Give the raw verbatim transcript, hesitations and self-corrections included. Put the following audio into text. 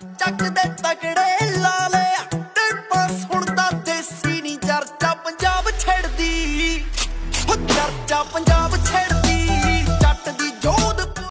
ਚੱਕ ਦੇ ਤਕੜੇ ਲਾਲੇ ਟਿਰਪਾ ਸੁਣਦਾ ਦੇਸੀ ਨੀ ਚਰਚਾ ਪੰਜਾਬ ਛੇੜਦੀ ਹੋ ਚਰਚਾ ਪੰਜਾਬ ਛੇੜ